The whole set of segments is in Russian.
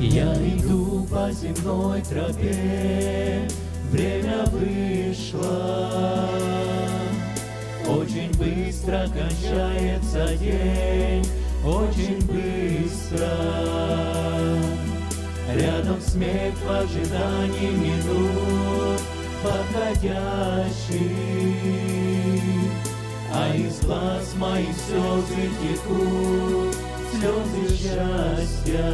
Я иду по земной тропе, время вышло. Очень быстро кончается день, очень быстро. Рядом смерть в ожидании минут подходящих, а из глаз моих слезы текут, слезы счастья.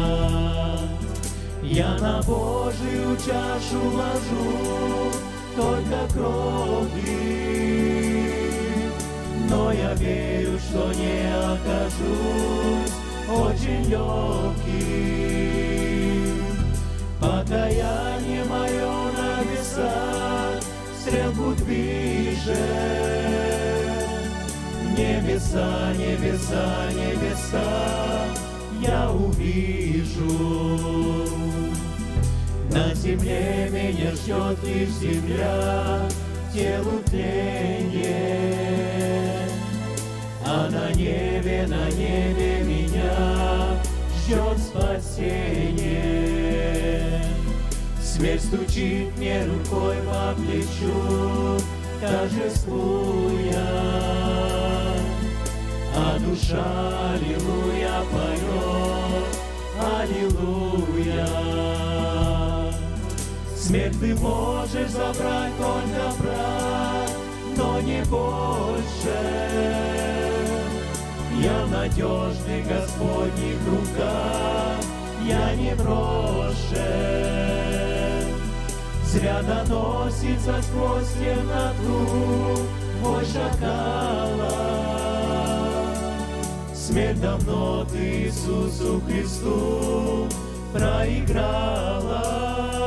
Я на Божию чашу ложу только крови, но я верю, что не окажусь очень легким. Покаяние мое на весах стрелку движет. Небеса, небеса, небеса я увижу. На земле меня ждет лишь земля, телу тление, а на небе меня ждет спасение. Смерть стучит мне рукой по плечу, торжествуя, а душа, аллилуйя, поет, аллилуйя. Смерть ты можешь забрать только прах, но не больше. Я в надежных Господних руках, я не брошен. Зря доносится сквозь темноту вой шакала. Смерть давно ты Иисусу Христу проиграла.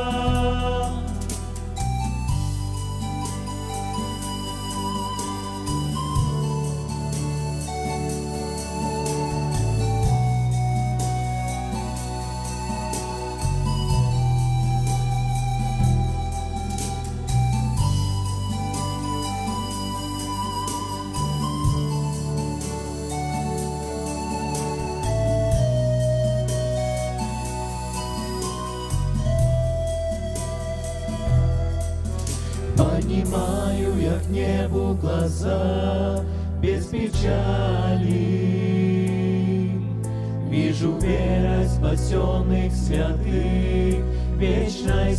Поднимаю я к небу глаза без печали, вижу верой спасенных святых в вечной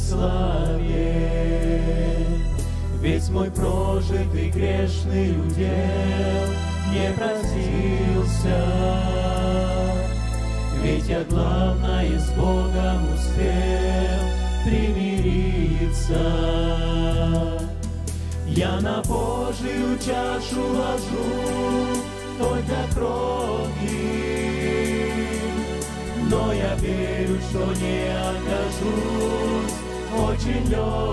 славе. Весь мой прожитый грешный удел не простился, ведь я главное с Богом успел примириться. Я на Божию чашу ложу только крови, но я верю, что не окажусь очень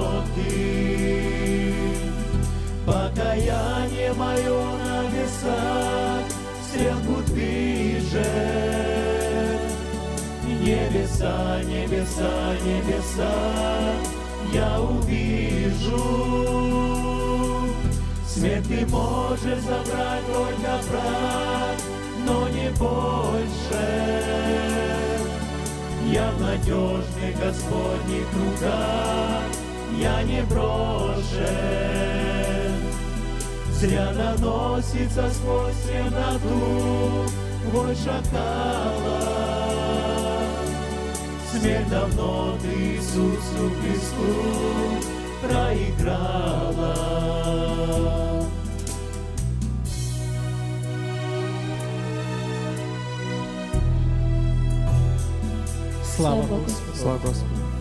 легким. Покаяние мое на весах стрелку движет. Небеса, небеса, небеса я увижу. Смерть ты можешь забрать только прах, но не больше. Я в надежных Господних руках, я не брошен. Зря доносится сквозь темноту вой шакала. Смерть давно ты Иисусу Христу проиграла. Слава Господу! Слава Господу!